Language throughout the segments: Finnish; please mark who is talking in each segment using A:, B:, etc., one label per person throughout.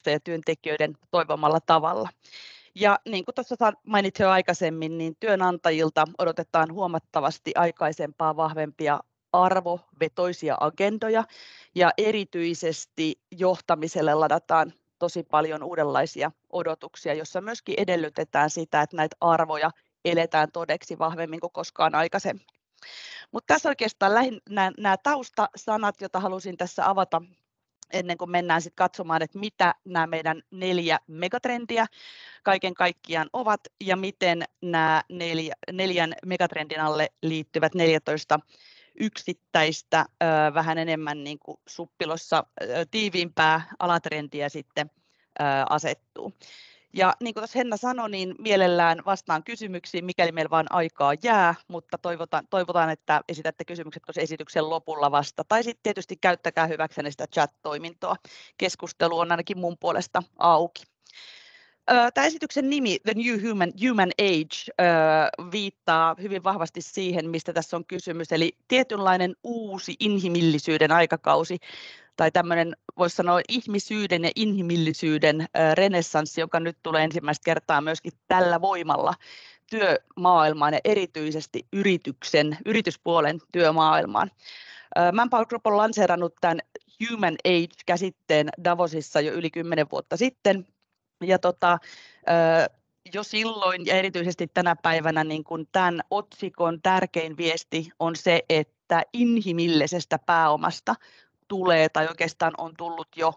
A: ja työntekijöiden toivomalla tavalla. Ja niin kuin tuossa mainitsin jo aikaisemmin, niin työnantajilta odotetaan huomattavasti aikaisempaa vahvempia arvovetoisia agendoja ja erityisesti johtamiselle ladataan tosi paljon uudenlaisia odotuksia, jossa myöskin edellytetään sitä, että näitä arvoja eletään todeksi vahvemmin kuin koskaan aikaisemmin. Mutta tässä oikeastaan nämä taustasanat, joita halusin tässä avata ennen kuin mennään sitten katsomaan, että mitä nämä meidän 4 megatrendiä kaiken kaikkiaan ovat ja miten nämä 4 megatrendin alle liittyvät 14 yksittäistä vähän enemmän niin kuin suppilossa tiiviimpää alatrendiä sitten asettuu. Ja niin kuin tuossa Henna sanoi, niin mielellään vastaan kysymyksiin, mikäli meillä vain aikaa jää, mutta toivotaan, että esitätte kysymykset tuossa esityksen lopulla vasta. Tai sitten tietysti käyttäkää hyväksenne sitä chat-toimintoa. Keskustelu on ainakin mun puolesta auki. Tämä esityksen nimi, The New Human Age, viittaa hyvin vahvasti siihen, mistä tässä on kysymys, eli tietynlainen uusi inhimillisyyden aikakausi, tai tämmöinen, voisi sanoa, ihmisyyden ja inhimillisyyden renessanssi, joka nyt tulee ensimmäistä kertaa myöskin tällä voimalla työmaailmaan ja erityisesti yrityspuolen työmaailmaan. Manpower Group on lanseerannut tämän Human Age-käsitteen Davosissa jo yli 10 vuotta sitten, ja jo silloin ja erityisesti tänä päivänä niin kun tämän otsikon tärkein viesti on se, että inhimillisestä pääomasta tulee tai oikeastaan on tullut jo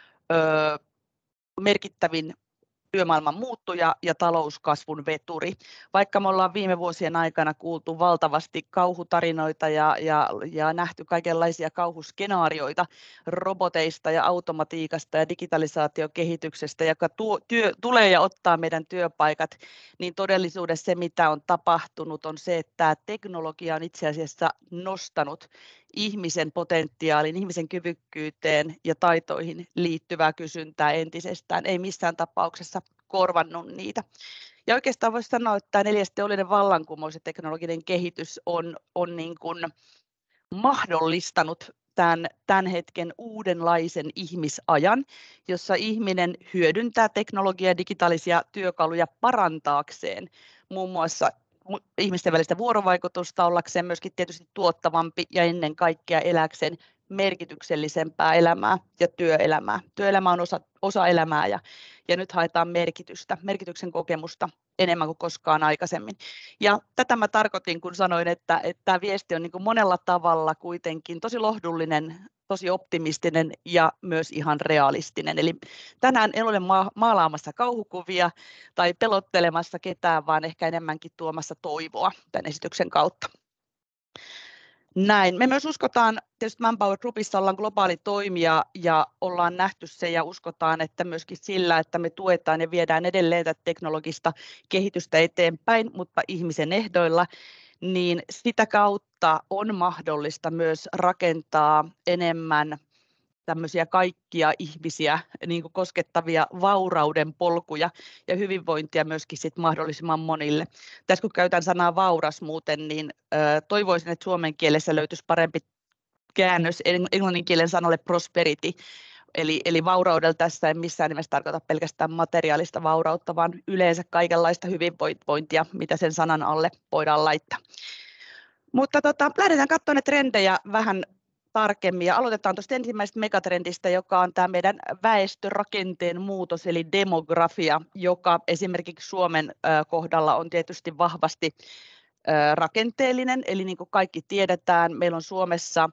A: merkittävin työmaailman muuttuja ja talouskasvun veturi. Vaikka me ollaan viime vuosien aikana kuultu valtavasti kauhutarinoita ja nähty kaikenlaisia kauhuskenaarioita roboteista ja automatiikasta ja digitalisaatiokehityksestä, joka tulee ja ottaa meidän työpaikat, niin todellisuudessa se, mitä on tapahtunut, on se, että teknologia on itse asiassa nostanut ihmisen potentiaalin, ihmisen kyvykkyyteen ja taitoihin liittyvää kysyntää entisestään, ei missään tapauksessa korvannut niitä. Ja oikeastaan voisi sanoa, että tämä 4. teollinen vallankumous ja teknologinen kehitys on niin kuin mahdollistanut tämän hetken uudenlaisen ihmisajan, jossa ihminen hyödyntää teknologiaa ja digitaalisia työkaluja parantaakseen muun muassa ihmisten välistä vuorovaikutusta, ollakseen myöskin tietysti tuottavampi ja ennen kaikkea eläkseen merkityksellisempää elämää ja työelämää. Työelämä on osa elämää ja nyt haetaan merkityksen kokemusta enemmän kuin koskaan aikaisemmin. Ja tätä mä tarkoitin, kun sanoin, että tämä viesti on niin kuin monella tavalla kuitenkin tosi lohdullinen, tosi optimistinen ja myös ihan realistinen. Eli tänään en ole maalaamassa kauhukuvia tai pelottelemassa ketään, vaan ehkä enemmänkin tuomassa toivoa tämän esityksen kautta. Näin. Me myös uskotaan, tietysti Manpower Groupissa ollaan globaali toimija ja ollaan nähty se ja uskotaan, että myöskin sillä, että me tuetaan ja viedään edelleen tätä teknologista kehitystä eteenpäin, mutta ihmisen ehdoilla, niin sitä kautta on mahdollista myös rakentaa enemmän tämmöisiä kaikkia ihmisiä niin kuin koskettavia vaurauden polkuja ja hyvinvointia myöskin sit mahdollisimman monille. Tässä kun käytän sanaa vauras muuten, niin toivoisin, että suomen kielessä löytyisi parempi käännös englannin kielen sanalle prosperity. Eli vauraudella tässä ei missään nimessä tarkoita pelkästään materiaalista vaurautta, vaan yleensä kaikenlaista hyvinvointia, mitä sen sanan alle voidaan laittaa. Mutta lähdetään katsomaan ne trendejä vähän tarkemmin ja aloitetaan tuosta ensimmäisestä megatrendistä, joka on tämä meidän väestörakenteen muutos eli demografia, joka esimerkiksi Suomen kohdalla on tietysti vahvasti rakenteellinen, eli niin kuin kaikki tiedetään, meillä on Suomessa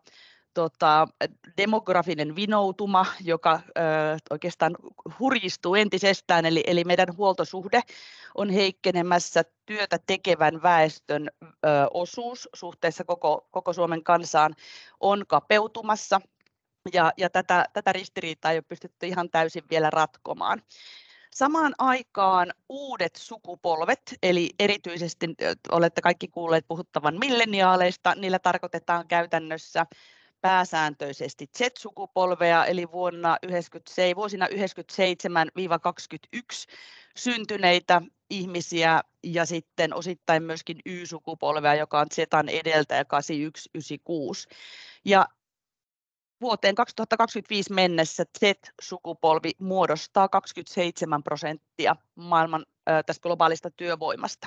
A: demografinen vinoutuma, joka oikeastaan hurjistuu entisestään, eli meidän huoltosuhde on heikkenemässä, työtä tekevän väestön osuus suhteessa koko Suomen kansaan on kapeutumassa, ja tätä ristiriitaa ei ole pystytty ihan täysin vielä ratkomaan. Samaan aikaan uudet sukupolvet, eli erityisesti olette kaikki kuulleet puhuttavan milleniaaleista, niillä tarkoitetaan käytännössä pääsääntöisesti Z-sukupolvea, eli vuosina 1997–2021 syntyneitä ihmisiä ja sitten osittain myöskin Y-sukupolvea, joka on Z:n edeltäjä 81–96. Ja vuoteen 2025 mennessä Z-sukupolvi muodostaa 27% maailman tästä globaalista työvoimasta.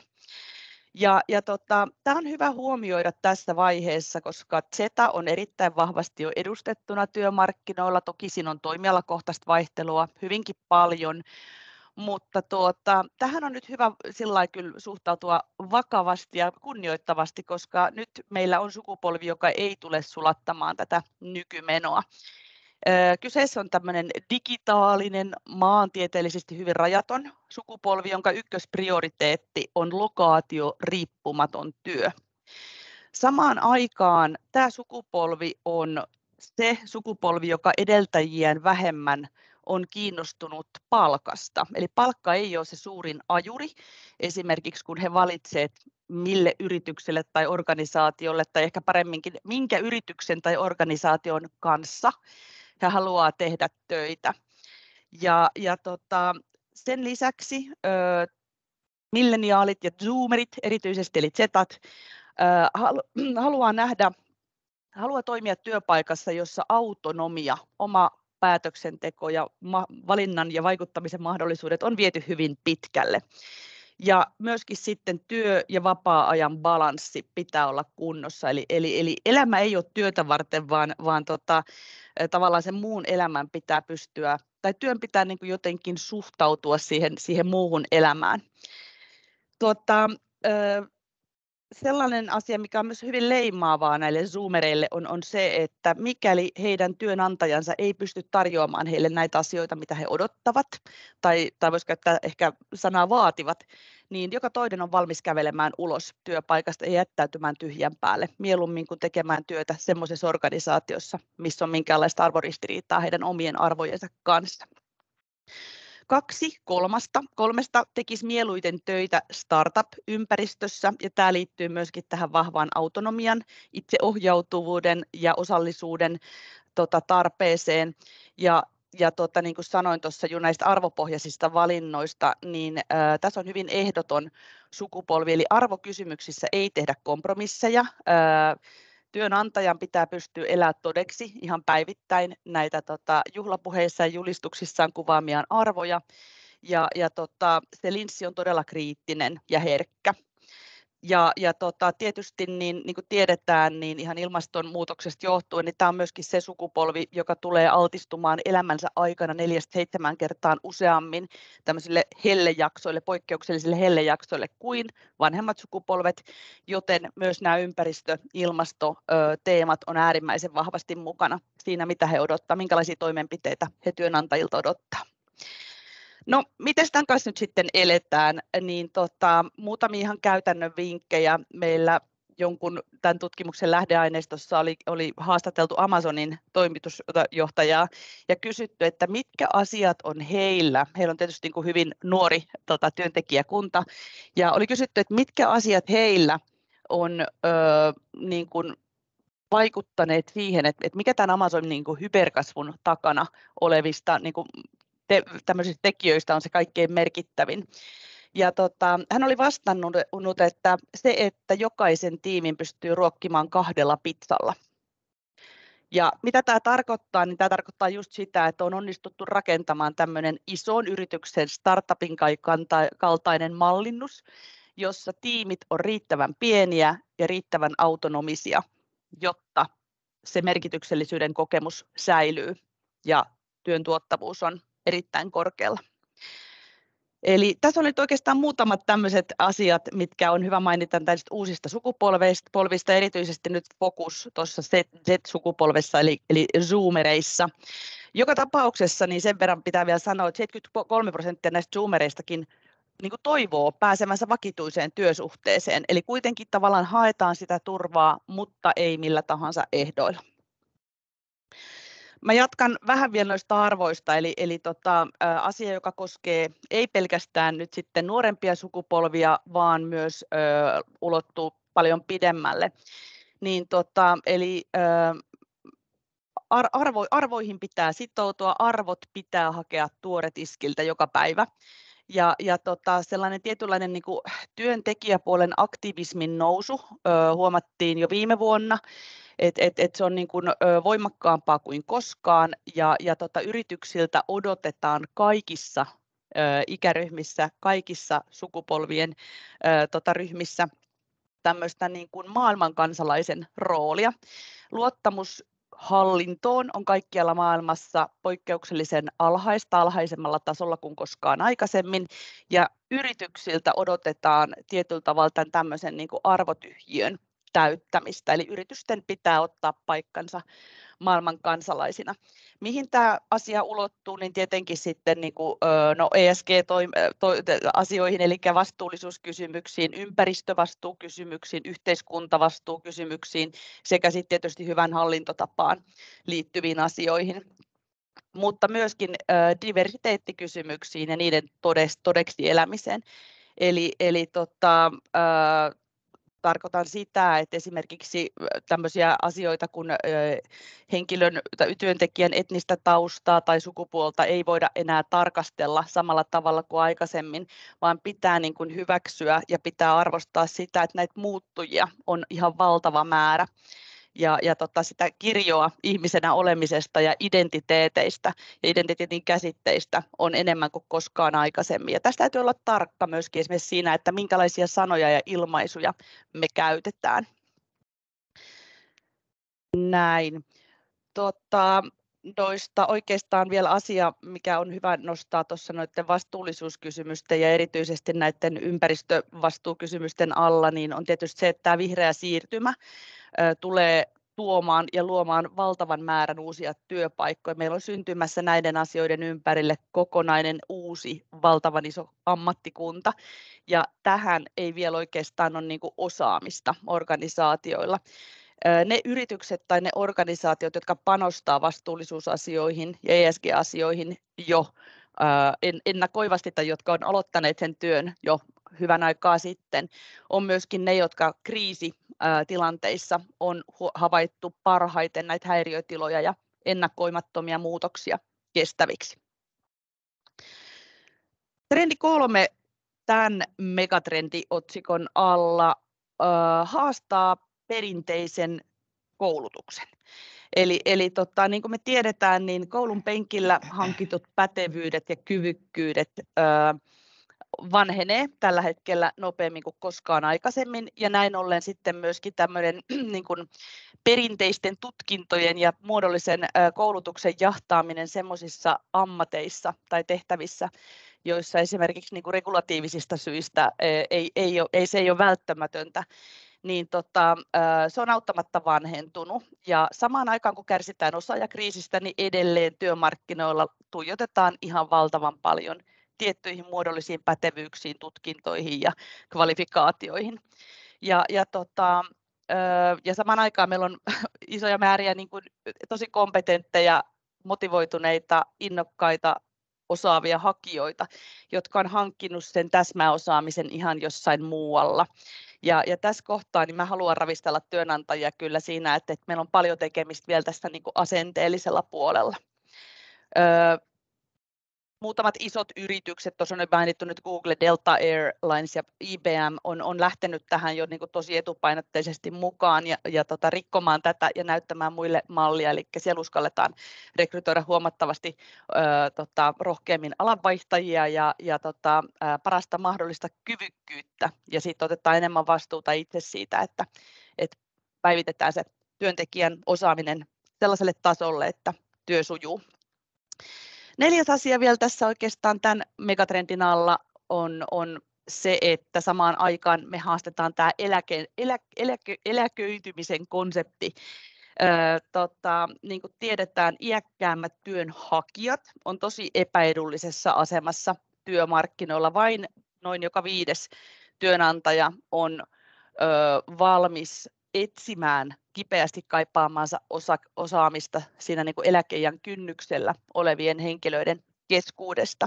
A: Tämä on hyvä huomioida tässä vaiheessa, koska Z on erittäin vahvasti jo edustettuna työmarkkinoilla. Toki siinä on toimialakohtaista vaihtelua hyvinkin paljon, mutta tähän on nyt hyvä sillä kyllä suhtautua vakavasti ja kunnioittavasti, koska nyt meillä on sukupolvi, joka ei tule sulattamaan tätä nykymenoa. Kyseessä on tämmöinen digitaalinen, maantieteellisesti hyvin rajaton sukupolvi, jonka ykkösprioriteetti on lokaatioriippumaton työ. Samaan aikaan tämä sukupolvi on se sukupolvi, joka edeltäjiään vähemmän on kiinnostunut palkasta. Eli palkka ei ole se suurin ajuri, esimerkiksi kun he valitsevat mille yritykselle tai organisaatiolle, tai ehkä paremminkin minkä yrityksen tai organisaation kanssa he haluaa tehdä töitä. Sen lisäksi milleniaalit ja zoomerit, erityisesti eli zetat, haluaa toimia työpaikassa, jossa autonomia, oma päätöksenteko ja valinnan ja vaikuttamisen mahdollisuudet on viety hyvin pitkälle. Ja myöskin sitten työ- ja vapaa-ajan balanssi pitää olla kunnossa. Eli elämä ei ole työtä varten, vaan tavallaan sen muun elämän pitää pystyä, tai työn pitää niin kuin jotenkin suhtautua siihen muuhun elämään. Sellainen asia, mikä on myös hyvin leimaavaa näille zoomereille, on se, että mikäli heidän työnantajansa ei pysty tarjoamaan heille näitä asioita, mitä he odottavat, tai voisi käyttää ehkä sanaa vaativat, niin joka toinen on valmis kävelemään ulos työpaikasta ja jättäytymään tyhjän päälle, mieluummin kuin tekemään työtä semmoisessa organisaatiossa, missä on minkäänlaista arvoristiriitaa heidän omien arvojensa kanssa. 2 kolmesta tekisi mieluiten töitä startup-ympäristössä, ja tämä liittyy myöskin tähän vahvaan autonomian, itseohjautuvuuden ja osallisuuden tarpeeseen. Ja niin kuin sanoin tuossa jo näistä arvopohjaisista valinnoista, niin tässä on hyvin ehdoton sukupolvi, eli arvokysymyksissä ei tehdä kompromisseja. Työnantajan pitää pystyä elämään todeksi ihan päivittäin näitä juhlapuheissa ja julistuksissaan kuvaamiaan arvoja. Se linssi on todella kriittinen ja herkkä. Tietysti niin kuin tiedetään, niin ihan ilmastonmuutoksesta johtuen, niin tämä on myöskin se sukupolvi, joka tulee altistumaan elämänsä aikana 4-7 kertaa useammin tämmöisille hellejaksoille, poikkeuksellisille hellejaksoille kuin vanhemmat sukupolvet, joten myös nämä ympäristö- ilmastoteemat on äärimmäisen vahvasti mukana siinä, mitä he odottaa, minkälaisia toimenpiteitä he työnantajilta odottaa. No, miten tämän kanssa nyt sitten eletään, niin muutamia ihan käytännön vinkkejä. Meillä jonkun tämän tutkimuksen lähdeaineistossa oli haastateltu Amazonin toimitusjohtajaa ja kysytty, että mitkä asiat on heillä. Heillä on tietysti niin kuin hyvin nuori työntekijäkunta ja oli kysytty, että mitkä asiat heillä on niin kuin vaikuttaneet siihen, että mikä tämän Amazonin niin kuin hyperkasvun takana olevista niin kuin tämmöisistä tekijöistä on se kaikkein merkittävin. Ja hän oli vastannut, että se, että jokaisen tiimin pystyy ruokkimaan 2 pizzalla. Ja mitä tämä tarkoittaa, niin tämä tarkoittaa just sitä, että on onnistuttu rakentamaan tämmöinen ison yrityksen startupin kaltainen mallinnus, jossa tiimit on riittävän pieniä ja riittävän autonomisia, jotta se merkityksellisyyden kokemus säilyy ja työn tuottavuus on erittäin korkealla. Eli tässä on nyt oikeastaan muutamat tämmöiset asiat, mitkä on hyvä mainita tästä uusista sukupolvista, erityisesti nyt fokus tuossa Z-sukupolvessa eli zoomereissa. Joka tapauksessa niin sen verran pitää vielä sanoa, että 73% näistä zoomereistakin niin kuin toivoo pääsemänsä vakituiseen työsuhteeseen, eli kuitenkin tavallaan haetaan sitä turvaa, mutta ei millä tahansa ehdoilla. Mä jatkan vähän vielä noista arvoista, eli asia, joka koskee ei pelkästään nyt sitten nuorempia sukupolvia, vaan myös ulottuu paljon pidemmälle. Niin arvoihin pitää sitoutua, arvot pitää hakea tuoretiskiltä joka päivä. Ja sellainen tietynlainen niin kuin työntekijäpuolen aktivismin nousu huomattiin jo viime vuonna. Se on niin kuin voimakkaampaa kuin koskaan ja yrityksiltä odotetaan kaikissa ikäryhmissä, kaikissa sukupolvien ryhmissä tämmöistä niin kuin maailmankansalaisen roolia. Luottamus hallintoon on kaikkialla maailmassa poikkeuksellisen alhaista, alhaisemmalla tasolla kuin koskaan aikaisemmin, ja yrityksiltä odotetaan tietyllä tavalla tämmöisen niin kuin arvotyhjiön täyttämistä, eli yritysten pitää ottaa paikkansa maailman kansalaisina. Mihin tämä asia ulottuu, niin tietenkin sitten niin kuin, ESG-asioihin, eli vastuullisuuskysymyksiin, ympäristövastuukysymyksiin, yhteiskuntavastuukysymyksiin sekä sitten tietysti hyvän hallintotapaan liittyviin asioihin, mutta myöskin diversiteettikysymyksiin ja niiden todeksi elämiseen. Eli tarkoitan sitä, että esimerkiksi tämmöisiä asioita kuin henkilön tai työntekijän etnistä taustaa tai sukupuolta ei voida enää tarkastella samalla tavalla kuin aikaisemmin, vaan pitää niin kuin hyväksyä ja pitää arvostaa sitä, että näitä muuttujia on ihan valtava määrä. Ja sitä kirjoa ihmisenä olemisesta ja identiteeteistä ja identiteetin käsitteistä on enemmän kuin koskaan aikaisemmin. Ja tästä täytyy olla tarkka myöskin esimerkiksi siinä, että minkälaisia sanoja ja ilmaisuja me käytetään. Näin. Noista oikeastaan vielä asia, mikä on hyvä nostaa tuossa noiden vastuullisuuskysymysten ja erityisesti näiden ympäristövastuukysymysten alla, niin on tietysti se, että tämä vihreä siirtymä tulee tuomaan ja luomaan valtavan määrän uusia työpaikkoja. Meillä on syntymässä näiden asioiden ympärille kokonainen uusi valtavan iso ammattikunta, ja tähän ei vielä oikeastaan ole niin kuin osaamista organisaatioilla. Ne yritykset tai ne organisaatiot, jotka panostaa vastuullisuusasioihin ja ESG-asioihin jo ennakoivasti tai jotka on aloittaneet sen työn jo hyvän aikaa sitten, on myöskin ne, jotka kriisitilanteissa on havaittu parhaiten näitä häiriötiloja ja ennakoimattomia muutoksia kestäviksi. Trendi 3 tämän megatrendiotsikon alla haastaa perinteisen koulutuksen. Eli niin kuin me tiedetään, niin koulun penkillä hankitut pätevyydet ja kyvykkyydet vanhenee tällä hetkellä nopeammin kuin koskaan aikaisemmin, ja näin ollen sitten myöskin tämmöinen niin kuin perinteisten tutkintojen ja muodollisen koulutuksen jahtaaminen semmoisissa ammateissa tai tehtävissä, joissa esimerkiksi niin kuin regulatiivisista syistä se ei ole välttämätöntä, niin se on auttamatta vanhentunut. Ja samaan aikaan, kun kärsitään osaajakriisistä, niin edelleen työmarkkinoilla tuijotetaan ihan valtavan paljon tiettyihin muodollisiin pätevyyksiin, tutkintoihin ja kvalifikaatioihin. Ja samaan aikaan meillä on isoja määriä niin kuin tosi kompetentteja, motivoituneita, innokkaita, osaavia hakijoita, jotka on hankkinut sen täsmäosaamisen ihan jossain muualla. Ja tässä kohtaa niin mä haluan ravistella työnantajia kyllä siinä, että meillä on paljon tekemistä vielä tässä niin kuin asenteellisella puolella. Muutamat isot yritykset, tuossa on mainittu nyt Google, Delta Airlines ja IBM on lähtenyt tähän jo niin kuin tosi etupainotteisesti mukaan ja rikkomaan tätä ja näyttämään muille mallia, eli siellä uskalletaan rekrytoida huomattavasti rohkeammin alanvaihtajia ja parasta mahdollista kyvykkyyttä, ja sitten otetaan enemmän vastuuta itse siitä, että päivitetään se työntekijän osaaminen sellaiselle tasolle, että työ sujuu. 4. asia vielä tässä oikeastaan tämän megatrendin alla on se, että samaan aikaan me haastetaan tämä eläköitymisen konsepti. Niin kuin tiedetään, iäkkäämmät työnhakijat on tosi epäedullisessa asemassa työmarkkinoilla. Vain noin joka 5. työnantaja on valmis etsimään kipeästi kaipaamaansa osaamista siinä niin kuin eläkeiän kynnyksellä olevien henkilöiden keskuudesta.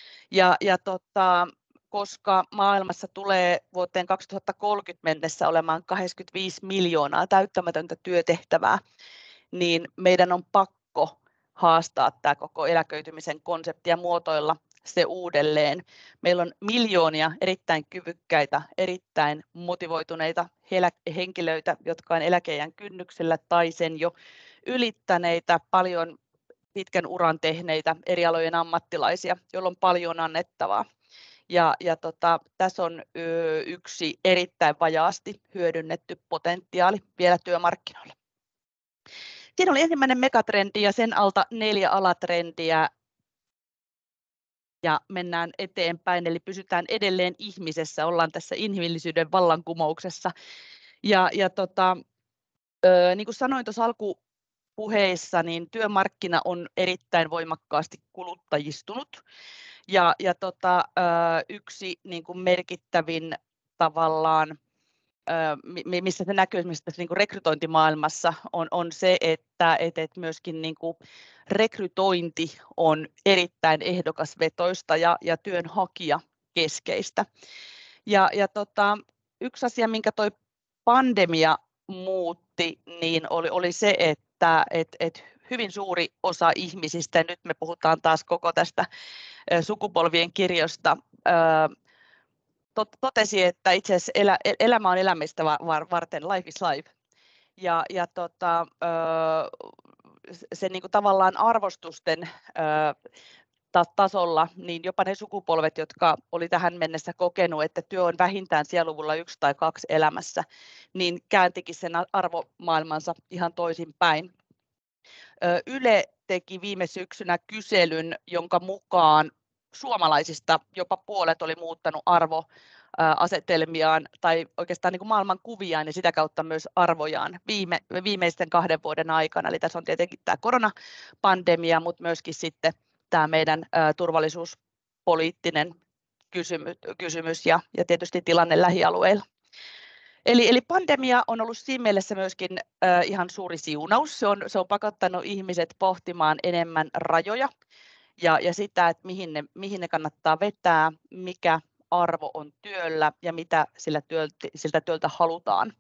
A: Koska maailmassa tulee vuoteen 2030 mennessä olemaan 85 miljoonaa täyttämätöntä työtehtävää, niin meidän on pakko haastaa tämä koko eläköitymisen konsepti ja muotoilla se uudelleen. Meillä on miljoonia erittäin kyvykkäitä, erittäin motivoituneita henkilöitä, jotka on eläkeiän kynnyksellä tai sen jo ylittäneitä, paljon pitkän uran tehneitä eri alojen ammattilaisia, joilla on paljon annettavaa. Tässä on yksi erittäin vajaasti hyödynnetty potentiaali vielä työmarkkinoilla. Siinä oli ensimmäinen megatrendi ja sen alta 4 alatrendiä. Ja mennään eteenpäin, eli pysytään edelleen ihmisessä, ollaan tässä inhimillisyyden vallankumouksessa. Niin kuin sanoin tuossa alkupuheessa, niin työmarkkina on erittäin voimakkaasti kuluttajistunut. Yksi niin kuin merkittävin tavallaan, missä se näkyy esimerkiksi tässä niin kuin rekrytointimaailmassa, on se, että myöskin niin kuin rekrytointi on erittäin ehdokasvetoista ja työnhakijakeskeistä. Yksi asia, minkä toi pandemia muutti, niin oli se, että hyvin suuri osa ihmisistä, ja nyt me puhutaan taas koko tästä sukupolvien kirjosta, totesi, että itse asiassa elämä on elämistä varten, life is life. Se niin kuin tavallaan arvostusten tasolla, niin jopa ne sukupolvet, jotka oli tähän mennessä kokenut, että työ on vähintään siellä luvulla 1 tai 2 elämässä, niin kääntikin sen arvomaailmansa ihan toisinpäin. Yle teki viime syksynä kyselyn, jonka mukaan suomalaisista jopa puolet oli muuttanut arvoasetelmiaan tai oikeastaan niin kuin maailmankuviaan ja sitä kautta myös arvojaan viimeisten 2 vuoden aikana. Eli tässä on tietenkin tämä koronapandemia, mutta myöskin sitten tämä meidän turvallisuuspoliittinen kysymys ja tietysti tilanne lähialueilla. Eli pandemia on ollut siinä mielessä myöskin ihan suuri siunaus. Se on pakottanut ihmiset pohtimaan enemmän rajoja ja sitä, että mihin ne kannattaa vetää, mikä arvo on työllä ja mitä siltä työltä halutaan.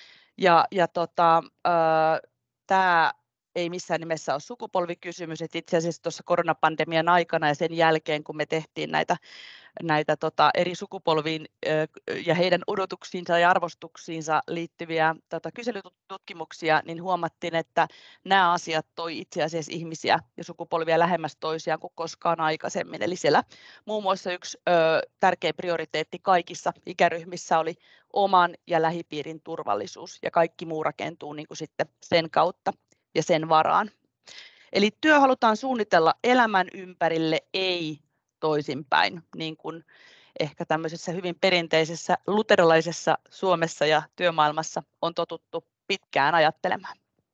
A: Tämä ei missään nimessä ole sukupolvikysymys, että itse asiassa tuossa koronapandemian aikana ja sen jälkeen, kun me tehtiin näitä eri sukupolviin ja heidän odotuksiinsa ja arvostuksiinsa liittyviä kyselytutkimuksia, niin huomattiin, että nämä asiat toi itse asiassa ihmisiä ja sukupolvia lähemmäs toisiaan kuin koskaan aikaisemmin. Eli siellä muun muassa yksi tärkeä prioriteetti kaikissa ikäryhmissä oli oman ja lähipiirin turvallisuus, ja kaikki muu rakentuu niin kuin sitten sen kautta ja sen varaan. Eli työ halutaan suunnitella elämän ympärille, ei toisinpäin, niin kuin ehkä tämmöisessä hyvin perinteisessä luterilaisessa Suomessa ja työmaailmassa on totuttu pitkään ajattelemaan.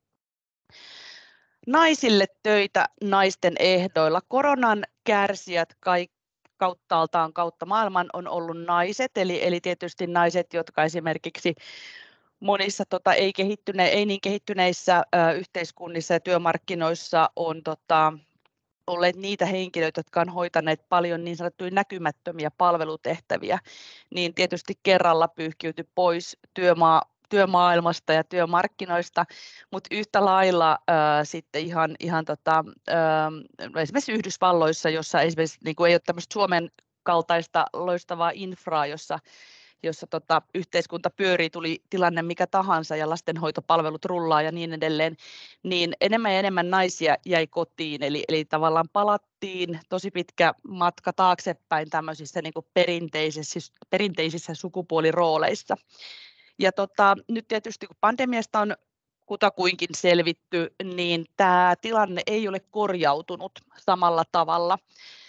A: Naisille töitä naisten ehdoilla. Koronan kärsijät kauttaaltaan kautta maailman on ollut naiset, eli tietysti naiset, jotka esimerkiksi monissa ei niin kehittyneissä yhteiskunnissa ja työmarkkinoissa on olleet niitä henkilöitä, jotka on hoitaneet paljon niin sanottuja näkymättömiä palvelutehtäviä, niin tietysti kerralla pyyhkiytyi pois työmaailmasta ja työmarkkinoista, mutta yhtä lailla sitten esimerkiksi Yhdysvalloissa, jossa esimerkiksi niin kuin ei ole tämmöistä Suomen kaltaista loistavaa infraa, jossa yhteiskunta pyörii, tuli tilanne mikä tahansa ja lastenhoitopalvelut rullaa ja niin edelleen, niin enemmän ja enemmän naisia jäi kotiin, eli tavallaan palattiin tosi pitkä matka taaksepäin tämmöisissä niin kuin perinteisissä sukupuolirooleissa. Ja nyt tietysti kun pandemiasta on kutakuinkin selvitty, niin tämä tilanne ei ole korjautunut samalla tavalla.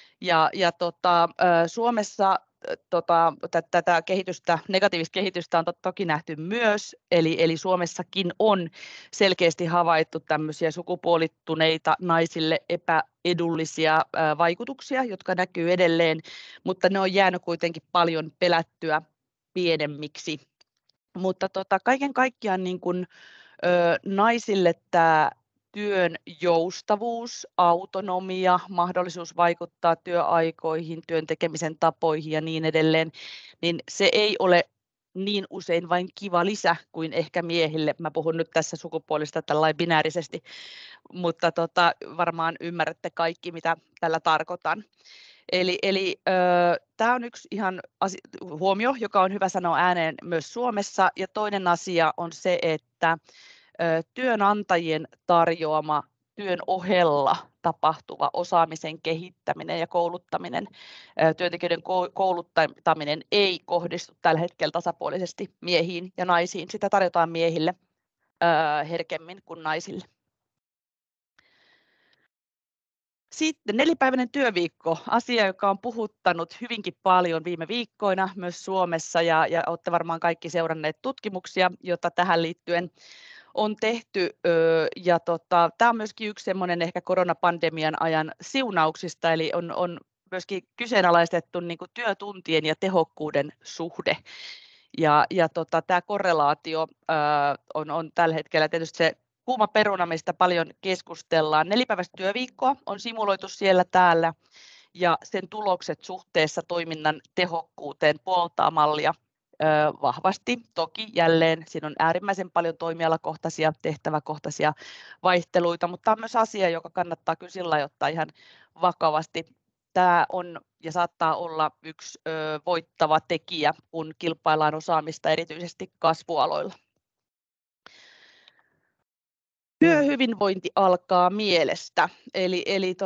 A: Suomessa tätä negatiivista kehitystä on toki nähty myös, eli Suomessakin on selkeästi havaittu tämmöisiä sukupuolittuneita naisille epäedullisia vaikutuksia, jotka näkyy edelleen, mutta ne on jäänyt kuitenkin paljon pelättyä pienemmiksi. Mutta kaiken kaikkiaan niin kun, naisille tämä työn joustavuus, autonomia, mahdollisuus vaikuttaa työaikoihin, työn tekemisen tapoihin ja niin edelleen, niin se ei ole niin usein vain kiva lisä kuin ehkä miehille. Mä puhun nyt tässä sukupuolista tällainen binäärisesti, mutta varmaan ymmärrätte kaikki, mitä tällä tarkoitan. Eli tämä on yksi ihan huomio, joka on hyvä sanoa ääneen myös Suomessa. Ja toinen asia on se, että työnantajien tarjoama työn ohella tapahtuva osaamisen kehittäminen ja kouluttaminen, työntekijöiden kouluttaminen ei kohdistu tällä hetkellä tasapuolisesti miehiin ja naisiin. Sitä tarjotaan miehille herkemmin kuin naisille. Sitten 4-päiväinen työviikko, asia, joka on puhuttanut hyvinkin paljon viime viikkoina myös Suomessa, ja olette varmaan kaikki seuranneet tutkimuksia, joita tähän liittyen on tehty. Tämä on myöskin yksi semmoinen ehkä koronapandemian ajan siunauksista, eli on myöskin kyseenalaistettu niin kuin työtuntien ja tehokkuuden suhde. Tämä korrelaatio on tällä hetkellä tietysti se kuuma peruna, mistä paljon keskustellaan. 4-päiväistä työviikkoa on simuloitu siellä täällä, ja sen tulokset suhteessa toiminnan tehokkuuteen puoltaa mallia vahvasti. Toki jälleen siinä on äärimmäisen paljon toimialakohtaisia, tehtäväkohtaisia vaihteluita, mutta tämä on myös asia, joka kannattaa kyllä sillä lailla ottaa ihan vakavasti. Tämä on ja saattaa olla yksi voittava tekijä, kun kilpaillaan osaamista erityisesti kasvualoilla. Työhyvinvointi alkaa mielestä, eli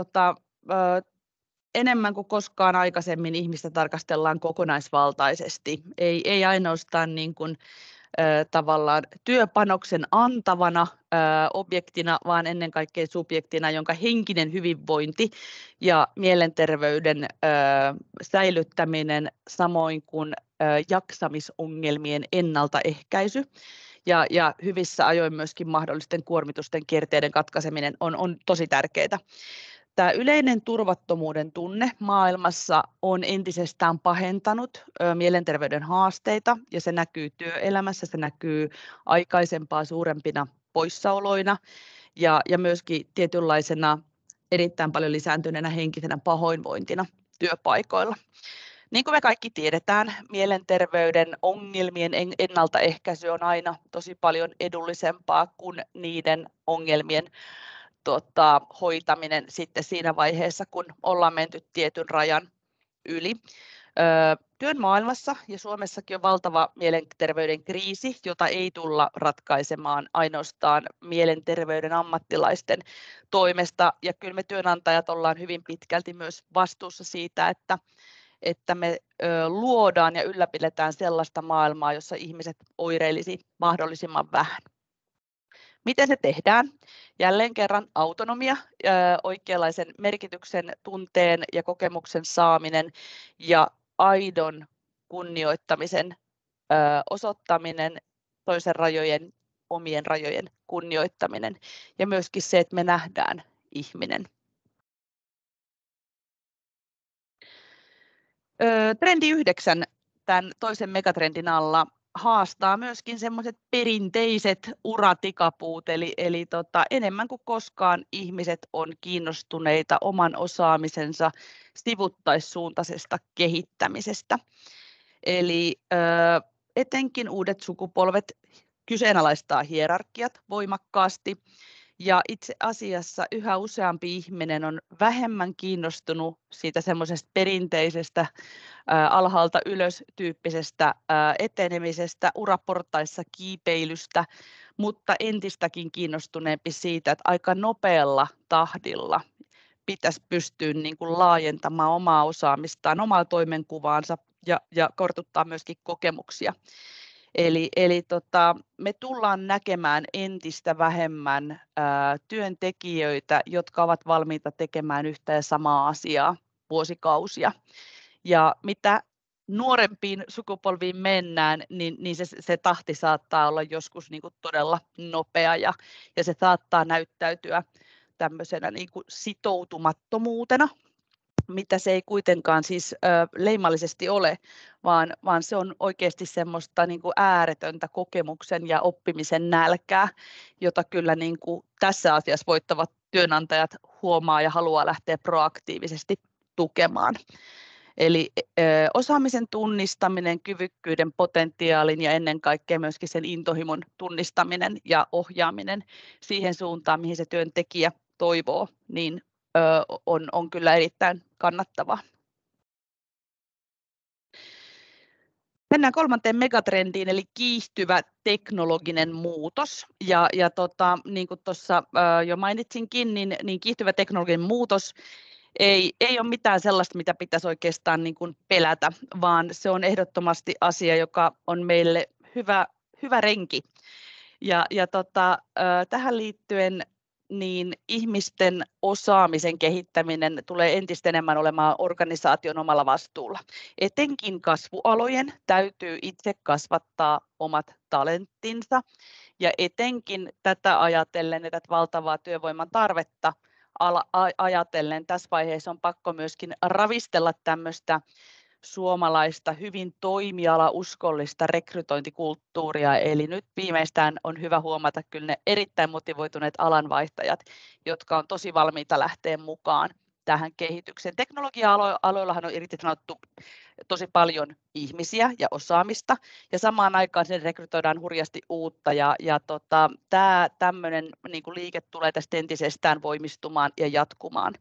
A: enemmän kuin koskaan aikaisemmin ihmistä tarkastellaan kokonaisvaltaisesti, ei ainoastaan niin kuin, tavallaan työpanoksen antavana objektina, vaan ennen kaikkea subjektina, jonka henkinen hyvinvointi ja mielenterveyden säilyttäminen, samoin kuin jaksamisongelmien ennaltaehkäisy ja hyvissä ajoin myöskin mahdollisten kuormitusten kierteiden katkaiseminen on tosi tärkeää. Tämä yleinen turvattomuuden tunne maailmassa on entisestään pahentanut mielenterveyden haasteita, ja se näkyy työelämässä, se näkyy aikaisempaa suurempina poissaoloina ja myöskin tietynlaisena erittäin paljon lisääntyneenä henkisenä pahoinvointina työpaikoilla. Niin kuin me kaikki tiedetään, mielenterveyden ongelmien ennaltaehkäisy on aina tosi paljon edullisempaa kuin niiden ongelmien hoitaminen sitten siinä vaiheessa, kun ollaan menty tietyn rajan yli. Työn maailmassa ja Suomessakin on valtava mielenterveyden kriisi, jota ei tulla ratkaisemaan ainoastaan mielenterveyden ammattilaisten toimesta. Ja kyllä me työnantajat ollaan hyvin pitkälti myös vastuussa siitä, että me luodaan ja ylläpidetään sellaista maailmaa, jossa ihmiset oireilisi mahdollisimman vähän. Miten se tehdään? Jälleen kerran autonomia, oikeanlaisen merkityksen, tunteen ja kokemuksen saaminen ja aidon kunnioittamisen osoittaminen, toisen rajojen, omien rajojen kunnioittaminen ja myöskin se, että me nähdään ihminen. Trendi 9 tämän toisen megatrendin alla haastaa myöskin semmoiset perinteiset uratikapuut, eli enemmän kuin koskaan ihmiset on kiinnostuneita oman osaamisensa sivuttaissuuntaisesta kehittämisestä. Eli etenkin uudet sukupolvet kyseenalaistaa hierarkiat voimakkaasti, ja itse asiassa yhä useampi ihminen on vähemmän kiinnostunut siitä semmoisesta perinteisestä alhaalta ylös tyyppisestä etenemisestä, uraportaissa kiipeilystä, mutta entistäkin kiinnostuneempi siitä, että aika nopealla tahdilla pitäisi pystyä niin kuin laajentamaan omaa osaamistaan, omaa toimenkuvaansa ja kartuttaa myöskin kokemuksia. Eli me tullaan näkemään entistä vähemmän työntekijöitä, jotka ovat valmiita tekemään yhtä ja samaa asiaa vuosikausia. Ja mitä nuorempiin sukupolviin mennään, niin se tahti saattaa olla joskus niin kuin todella nopea ja se saattaa näyttäytyä tämmöisenä niin kuin sitoutumattomuutena, mitä se ei kuitenkaan siis leimallisesti ole, vaan se on oikeasti semmoista niin kuin ääretöntä kokemuksen ja oppimisen nälkää, jota kyllä niin kuin tässä asiassa voittavat työnantajat huomaa ja haluaa lähteä proaktiivisesti tukemaan. Eli osaamisen tunnistaminen, kyvykkyyden, potentiaalin ja ennen kaikkea myöskin sen intohimon tunnistaminen ja ohjaaminen siihen suuntaan, mihin se työntekijä toivoo, niin on kyllä erittäin kannattavaa. Mennään kolmanteen megatrendiin, eli kiihtyvä teknologinen muutos. Niin kuin tuossa jo mainitsinkin, niin kiihtyvä teknologinen muutos ei ole mitään sellaista, mitä pitäisi oikeastaan niin kuin pelätä, vaan se on ehdottomasti asia, joka on meille hyvä renki. Tähän liittyen niin ihmisten osaamisen kehittäminen tulee entistä enemmän olemaan organisaation omalla vastuulla. Etenkin kasvualojen täytyy itse kasvattaa omat talenttinsa ja etenkin tätä ajatellen ja tätä valtavaa työvoiman tarvetta ajatellen tässä vaiheessa on pakko myöskin ravistella tämmöistä suomalaista hyvin toimialauskollista rekrytointikulttuuria, eli nyt viimeistään on hyvä huomata kyllä ne erittäin motivoituneet alanvaihtajat, jotka on tosi valmiita lähteä mukaan tähän kehitykseen. Teknologia-aloillahan on irtisanottu tosi paljon ihmisiä ja osaamista, ja samaan aikaan sen rekrytoidaan hurjasti uutta, tämä tämmöinen niin kuin liike tulee tästä entisestään voimistumaan ja jatkumaan.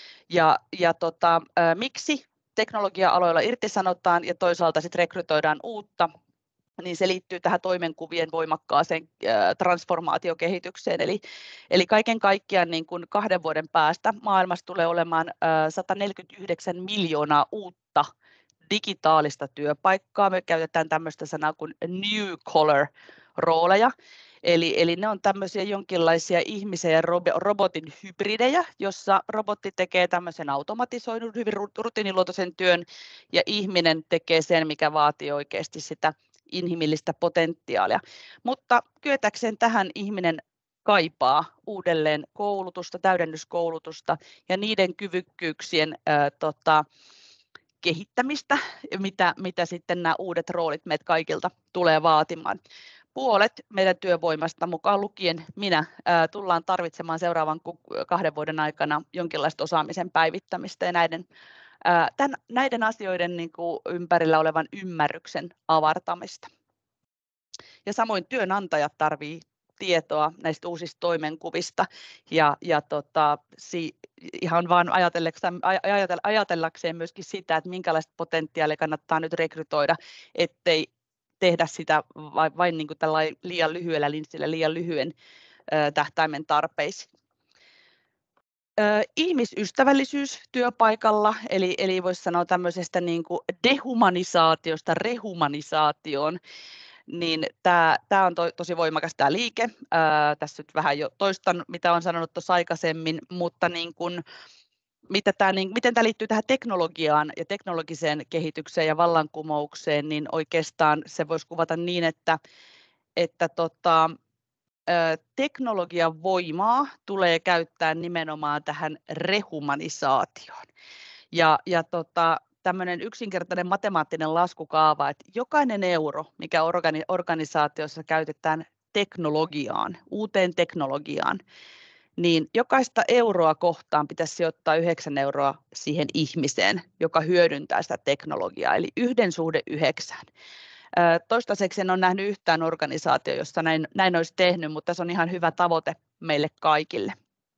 A: Miksi teknologia-aloilla irtisanotaan ja toisaalta sitten rekrytoidaan uutta, niin se liittyy tähän toimenkuvien voimakkaaseen transformaatiokehitykseen. Eli kaiken kaikkiaan niin kuin 2 vuoden päästä maailmassa tulee olemaan 149 miljoonaa uutta digitaalista työpaikkaa. Me käytetään tämmöistä sanaa kuin new collar -rooleja. Eli ne on tämmöisiä jonkinlaisia ihmisen ja robotin hybridejä, jossa robotti tekee tämmöisen automatisoidun, hyvin rutiiniluontoisen työn, ja ihminen tekee sen, mikä vaatii oikeasti sitä inhimillistä potentiaalia. Mutta kyetäkseen tähän ihminen kaipaa uudelleen koulutusta, täydennyskoulutusta ja niiden kyvykkyyksien kehittämistä, mitä sitten nämä uudet roolit meitä kaikilta tulee vaatimaan. Puolet meidän työvoimasta, mukaan lukien minä, tullaan tarvitsemaan seuraavan 2 vuoden aikana jonkinlaista osaamisen päivittämistä ja näiden asioiden niin kuin ympärillä olevan ymmärryksen avartamista. Ja samoin työnantajat tarvitsevat tietoa näistä uusista toimenkuvista ihan vaan ajatellakseen myöskin sitä, että minkälaista potentiaalia kannattaa nyt rekrytoida, ettei tehdä sitä vain niin kuin liian lyhyellä linssillä, liian lyhyen tähtäimen tarpeisiin. Ihmisystävällisyys työpaikalla, eli voisi sanoa tämmöisestä niin kuin dehumanisaatiosta rehumanisaatioon, niin tämä on tosi voimakas tämä liike. Tässä nyt vähän jo toistan, mitä olen sanonut tuossa aikaisemmin, mutta niin kuin, miten tämä liittyy tähän teknologiaan ja teknologiseen kehitykseen ja vallankumoukseen, niin oikeastaan se voisi kuvata niin, että teknologian voimaa tulee käyttää nimenomaan tähän rehumanisaatioon. Tämmöinen yksinkertainen matemaattinen laskukaava, että jokainen euro, mikä organisaatiossa käytetään teknologiaan, uuteen teknologiaan, niin jokaista euroa kohtaan pitäisi sijoittaa 9 euroa siihen ihmiseen, joka hyödyntää sitä teknologiaa, eli 1:9. Toistaiseksi en ole nähnyt yhtään organisaatio, jossa näin olisi tehnyt, mutta se on ihan hyvä tavoite meille kaikille.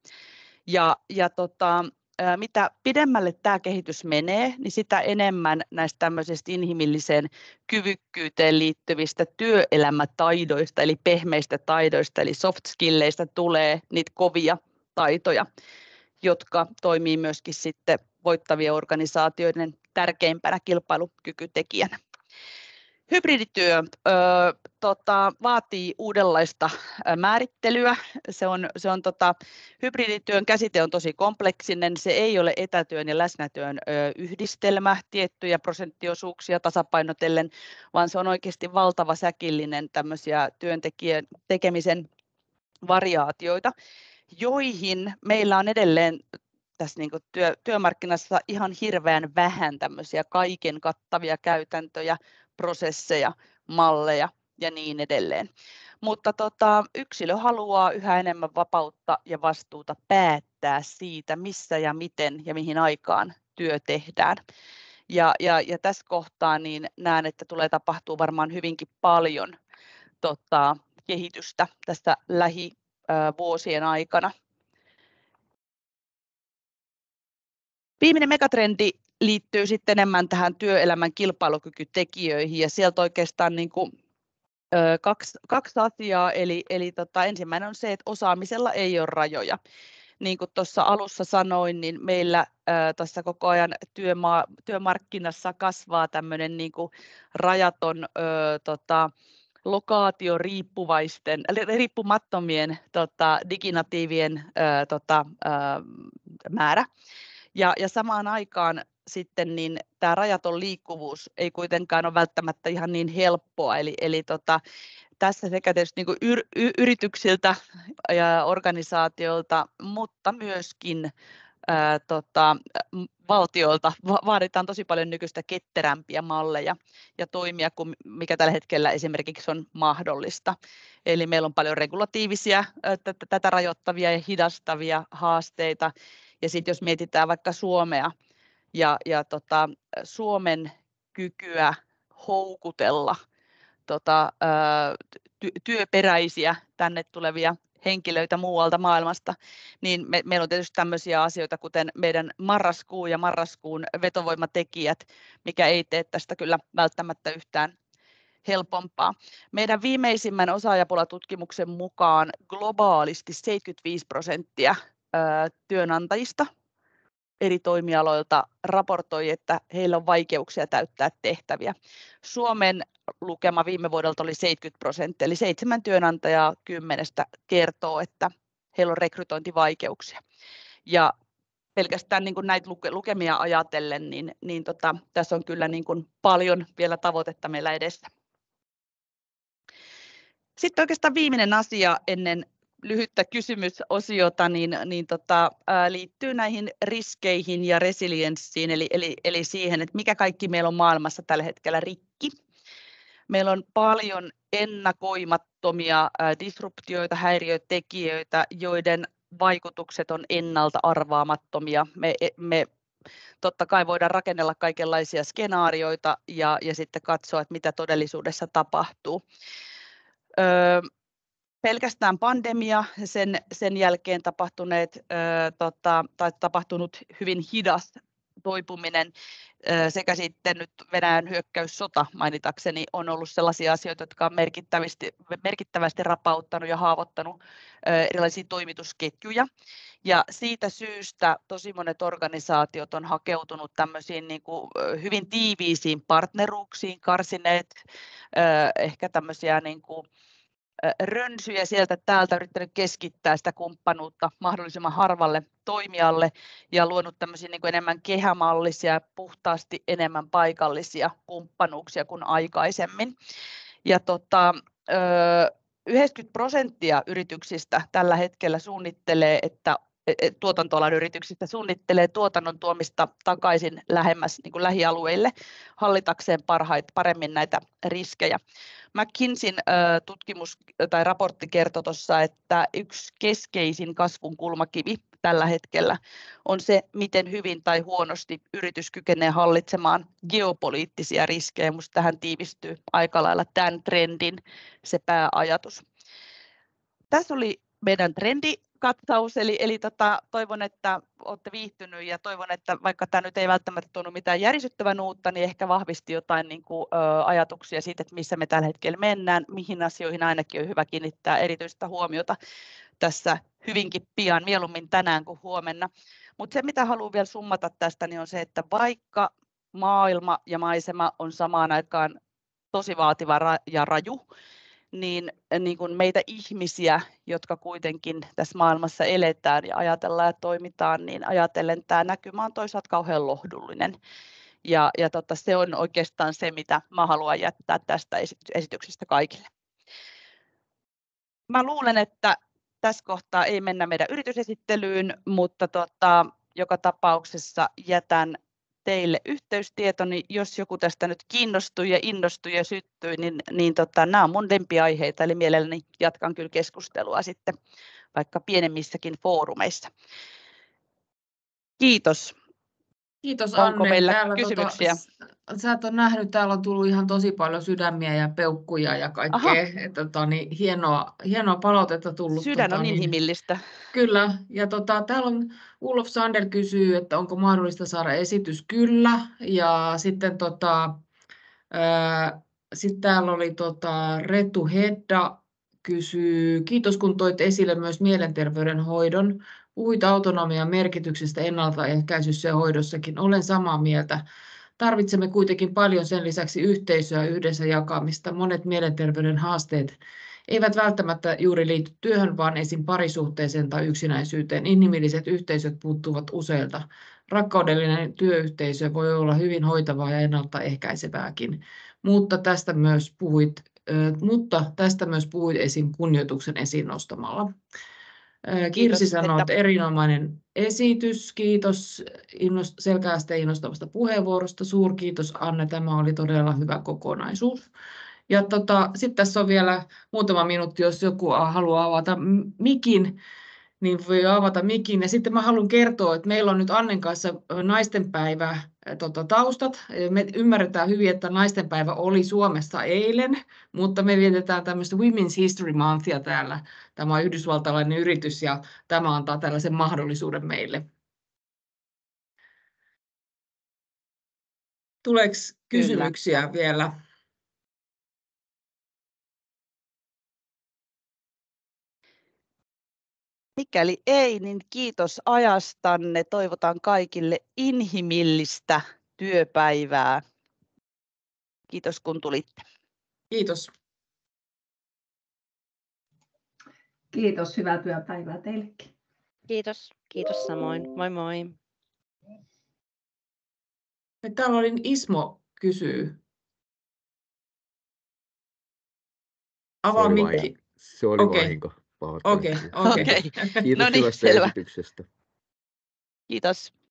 A: Mitä pidemmälle tämä kehitys menee, niin sitä enemmän näistä tämmöisistä inhimilliseen kyvykkyyteen liittyvistä työelämätaidoista, eli pehmeistä taidoista, eli soft skilleistä tulee niitä kovia taitoja, jotka toimii myöskin sitten voittavien organisaatioiden tärkeimpänä kilpailukykytekijänä. Hybridityö vaatii uudenlaista määrittelyä. Hybridityön käsite on tosi kompleksinen. Se ei ole etätyön ja läsnätyön yhdistelmä tiettyjä prosenttiosuuksia tasapainotellen, vaan se on oikeasti valtava säkillinen tämmöisiä työntekijän tekemisen variaatioita, joihin meillä on edelleen tässä niin kuin työmarkkinassa ihan hirveän vähän tämmöisiä kaiken kattavia käytäntöjä, prosesseja, malleja ja niin edelleen. Mutta yksilö haluaa yhä enemmän vapautta ja vastuuta päättää siitä, missä ja miten ja mihin aikaan työ tehdään. Ja tässä kohtaa niin näen, että tulee tapahtua varmaan hyvinkin paljon kehitystä tässä lähivuosien aikana. Viimeinen megatrendi liittyy sitten enemmän tähän työelämän kilpailukykytekijöihin, ja sieltä oikeastaan niin kuin kaksi asiaa, eli ensimmäinen on se, että osaamisella ei ole rajoja. Niin kuin tuossa alussa sanoin, niin meillä tässä koko ajan työmarkkinassa kasvaa tämmöinen niin kuin rajaton riippumattomien diginatiivien määrä. Ja samaan aikaan sitten niin tämä rajaton liikkuvuus ei kuitenkaan ole välttämättä ihan niin helppoa, eli tässä sekä tietysti niin kuin yrityksiltä ja organisaatioilta, mutta myöskin valtiolta vaaditaan tosi paljon nykyistä ketterämpiä malleja ja toimia kuin mikä tällä hetkellä esimerkiksi on mahdollista. Eli meillä on paljon regulatiivisia, tätä rajoittavia ja hidastavia haasteita. Ja sitten jos mietitään vaikka Suomea ja Suomen kykyä houkutella työperäisiä tänne tulevia henkilöitä muualta maailmasta, niin meillä on tietysti tämmöisiä asioita, kuten meidän marraskuu ja marraskuun vetovoimatekijät, mikä ei tee tästä kyllä välttämättä yhtään helpompaa. Meidän viimeisimmän osaajapulatutkimuksen mukaan globaalisti 75% työnantajista eri toimialoilta raportoi, että heillä on vaikeuksia täyttää tehtäviä. Suomen lukema viime vuodelta oli 70%, eli 7 työnantajaa 10 kertoo, että heillä on rekrytointivaikeuksia. Ja pelkästään niin kuin näitä lukemia ajatellen, niin tässä on kyllä niin kuin paljon vielä tavoitetta meillä edessä. Sitten oikeastaan viimeinen asia ennen lyhyttä kysymysosiota liittyy näihin riskeihin ja resilienssiin, eli siihen, että mikä kaikki meillä on maailmassa tällä hetkellä rikki. Meillä on paljon ennakoimattomia disruptioita, häiriötekijöitä, joiden vaikutukset on ennalta arvaamattomia. Me totta kai voidaan rakennella kaikenlaisia skenaarioita ja sitten katsoa, että mitä todellisuudessa tapahtuu. Pelkästään pandemia, sen jälkeen tapahtunut hyvin hidas toipuminen sekä sitten nyt Venäjän hyökkäyssota mainitakseni on ollut sellaisia asioita, jotka on merkittävästi rapauttanut ja haavoittanut erilaisia toimitusketjuja. Ja siitä syystä tosi monet organisaatiot on hakeutunut tämmöisiin niin kuin hyvin tiiviisiin partneruuksiin, karsineet ehkä tämmöisiä niin kuin rönsyjä sieltä täältä, yrittänyt keskittää sitä kumppanuutta mahdollisimman harvalle toimijalle ja luonut tämmöisiä niin kuin enemmän kehämallisia, puhtaasti enemmän paikallisia kumppanuuksia kuin aikaisemmin. Ja 90% yrityksistä tällä hetkellä suunnittelee, että tuotantoalan yrityksistä suunnittelee tuotannon tuomista takaisin lähemmäs niin kuin lähialueille hallitakseen paremmin näitä riskejä. McKinseyn tutkimus tai raportti kertoi tuossa, että yksi keskeisin kasvun kulmakivi tällä hetkellä on se, miten hyvin tai huonosti yritys kykenee hallitsemaan geopoliittisia riskejä. Minusta tähän tiivistyy aika lailla tämän trendin se pääajatus. Tässä oli meidän trendikatsaus, eli toivon, että olette viihtyneet ja toivon, että vaikka tämä nyt ei välttämättä tuonut mitään järisyttävän uutta, niin ehkä vahvisti jotain niin kuin, ajatuksia siitä, että missä me tällä hetkellä mennään, mihin asioihin ainakin on hyvä kiinnittää erityistä huomiota tässä hyvinkin pian, mieluummin tänään kuin huomenna. Mutta se, mitä haluan vielä summata tästä, niin on se, että vaikka maailma ja maisema on samaan aikaan tosi vaativa ja raju, niin kuin meitä ihmisiä, jotka kuitenkin tässä maailmassa eletään ja ajatellaan ja toimitaan, niin ajatellen tämä näkymä on toisaalta kauhean lohdullinen. Ja se on oikeastaan se, mitä mä haluan jättää tästä esityksestä kaikille. Mä luulen, että tässä kohtaa ei mennä meidän yritysesittelyyn, mutta joka tapauksessa jätän teille yhteystietoni, jos joku tästä nyt kiinnostui ja innostui ja syttyi, niin nämä on mun lempiaiheita, eli mielelläni jatkan kyllä keskustelua sitten vaikka pienemmissäkin foorumeissa. Kiitos.
B: Kiitos Anne.
A: Onko meillä
B: täällä
A: kysymyksiä?
B: sä et ole nähnyt, täällä on tullut ihan tosi paljon sydämiä ja peukkuja ja kaikkea. Hienoa palautetta tullut.
A: Sydän on inhimillistä.
B: Kyllä, ja täällä on Ulof Sander kysyy, että onko mahdollista saada esitys? Kyllä, ja sitten sitten täällä oli Retu Hedda kysyy, kiitos kun toit esille myös mielenterveyden hoidon. Puhuit autonomian merkityksestä ennaltaehkäisyssä ja hoidossakin. Olen samaa mieltä. Tarvitsemme kuitenkin paljon sen lisäksi yhteisöä yhdessä jakamista. Monet mielenterveyden haasteet eivät välttämättä juuri liity työhön, vaan esim. Parisuhteeseen tai yksinäisyyteen. Inhimilliset yhteisöt puuttuvat useilta. Rakkaudellinen työyhteisö voi olla hyvin hoitavaa ja ennaltaehkäisevääkin. Mutta tästä myös puhuit esim. Kunnioituksen esiin nostamalla. Kirsi sanoo, että erinomainen esitys. Kiitos selkeästä ja innostavasta puheenvuorosta. Suurkiitos Anne, tämä oli todella hyvä kokonaisuus. Ja sitten tässä on vielä muutama minuutti, jos joku haluaa avata mikin, niin voi avata mikin. Ja sitten mä haluan kertoa, että meillä on nyt Annen kanssa naistenpäivä taustat. Me ymmärretään hyvin, että naistenpäivä oli Suomessa eilen, mutta me vietetään tämmöistä Women's History Monthia täällä. Tämä on yhdysvaltalainen yritys ja tämä antaa tällaisen mahdollisuuden meille. Tuleeko kysymyksiä vielä?
A: Mikäli ei, niin kiitos ajastanne. Toivotan kaikille inhimillistä työpäivää. Kiitos kun tulitte.
B: Kiitos.
C: Kiitos, hyvää työpäivää teillekin.
D: Kiitos samoin. Moi moi.
B: Täällä oli Ismo kysyy. Avaa mikki.
E: Se oli vahinko.
B: Okei.
E: Kiitos hyvästä esityksestä.
A: Kiitos.